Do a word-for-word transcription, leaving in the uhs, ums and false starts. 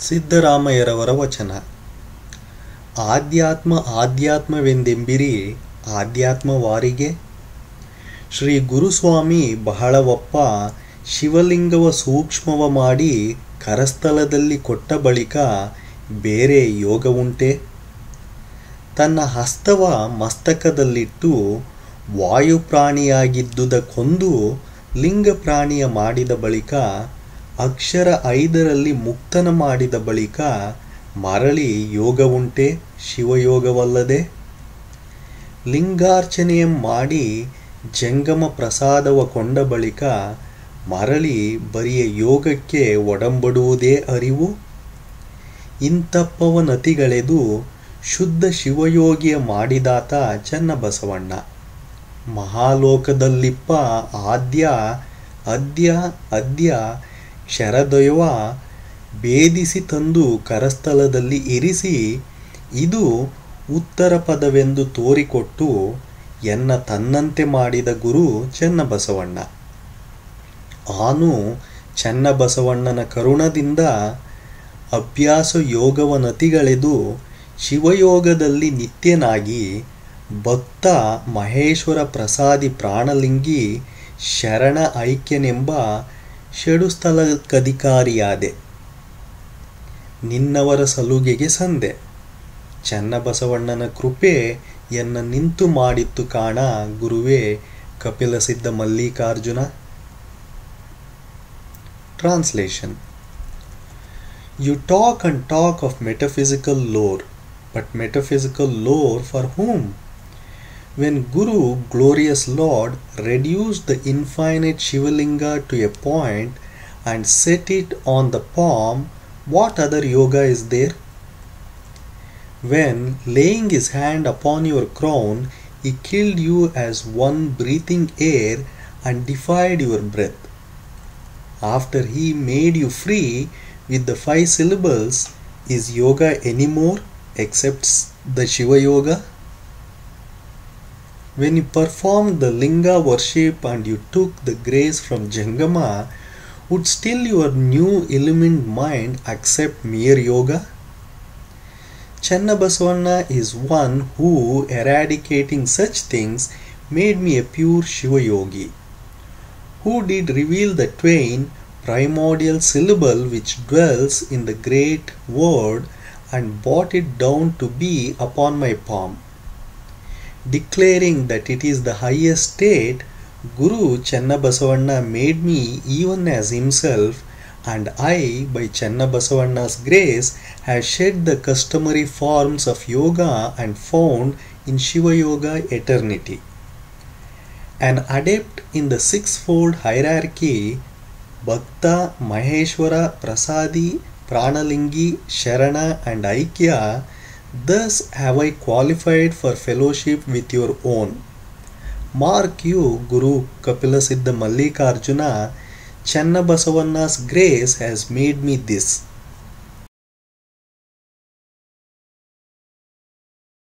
ಸಿದ್ದರಾಮಯ್ಯರವರ ವಚನ. ಆಧ್ಯಾತ್ಮ ಆಧ್ಯಾತ್ಮವೆಂದೆಂಬಿರಿ ಆಧ್ಯಾತ್ಮವಾರಿಗೆ. ಶ್ರೀ ಗುರುಸ್ವಾಮಿ ಬಹಳವಪ್ಪ ಶಿವಲಿಂಗವ ಸೂಕ್ಷ್ಮವ ಮಾಡಿ ಕರಸ್ಥಲದಲ್ಲಿ ಕೊಟ್ಟ ಬಳಿಕ ಬೇರೆ ಯೋಗವುಂಟೆ? ತನ್ನ ಹಸ್ತವ ಮಸ್ತಕದಲ್ಲಿಟ್ಟು ವಾಯುಪ್ರಾಣಿಯಾಗಿದ್ದುದ ಕೊಂದು ಲಿಂಗ ಪ್ರಾಣಿಯ ಮಾಡಿದ ಬಳಿಕ ಅಕ್ಷರ ಐದರಲ್ಲಿ ಮುಕ್ತನ ಮಾಡಿದ ಬಳಿಕ ಮರಳಿ ಯೋಗವುಂಟೆ ಶಿವಯೋಗವಲ್ಲದೆ? ಲಿಂಗಾರ್ಚನೆಯ ಮಾಡಿ ಜಂಗಮ ಪ್ರಸಾದವ ಕೊಂಡ ಬಳಿಕ ಮರಳಿ ಬರಿಯ ಯೋಗಕ್ಕೆ ಒಡಂಬಡುವುದೇ ಅರಿವು? ಇಂತಪ್ಪವ ನತಿಗಳೆದು ಶುದ್ಧ ಶಿವಯೋಗಿಯ ಮಾಡಿದಾತ ಚೆನ್ನಬಸವಣ್ಣ. ಮಹಾಲೋಕದಲ್ಲಿಪ್ಪ ಆದ್ಯ ಅದ್ಯ ಅದ್ಯ ಶರದೈವ ಭೇದಿಸಿ ತಂದು ಕರಸ್ಥಲದಲ್ಲಿ ಇರಿಸಿ ಇದು ಉತ್ತರ ಪದವೆಂದು ತೋರಿಕೊಟ್ಟು ಎನ್ನ ತನ್ನಂತೆ ಮಾಡಿದ ಗುರು ಚೆನ್ನಬಸವಣ್ಣ. ಆನು ಚೆನ್ನಬಸವಣ್ಣನ ಕರುಣದಿಂದ ಅಭ್ಯಾಸ ಯೋಗವನತಿಗಳೆದು ಶಿವಯೋಗದಲ್ಲಿ ನಿತ್ಯನಾಗಿ ಭಕ್ತ ಮಹೇಶ್ವರ ಪ್ರಸಾದಿ ಪ್ರಾಣಲಿಂಗಿ ಶರಣ ಐಕ್ಯನೆಂಬ ಷಡುಸ್ಥಲಕ್ಕಧಿಕಾರಿಯಾದೆ. ನಿನ್ನವರ ಸಲುಗೆಗೆ ಸಂದೆ. ಚೆನ್ನಬಸವಣ್ಣನ ಕೃಪೆ ಎನ್ನ ನಿಂತು ಮಾಡಿತ್ತು ಕಾಣ ಗುರುವೇ Kapilasiddha Mallikarjuna. Translation. You talk and talk of metaphysical lore, but metaphysical lore for whom? When Guru, glorious Lord, reduced the infinite Shivalinga to a point and set it on the palm, what other yoga is there? When, laying his hand upon your crown, he killed you as one breathing air and defied your breath. After he made you free with the five syllables, is yoga any more except the Shiva Yoga? When you performed the Linga worship and you took the grace from Jangama, would still your new illumined mind accept mere yoga? Cennabasavanna is one who, eradicating such things, made me a pure Shiva Yogi, who did reveal the twain primordial syllable which dwells in the great word and brought it down to be upon my palm. Declaring that it is the highest state, Guru Cennabasavanna made me even as himself, and I, by Cennabasavanna's grace, have shed the customary forms of yoga and found in Shiva Yoga eternity. An adept in the sixfold hierarchy, Bhakta, Maheshwara, Prasadi, Pranalingi, Sharana and Aikya, thus have I qualified for fellowship with your own. Mark you, Guru Kapilasiddha Mallikarjuna, Cennabasavanna's grace has made me this.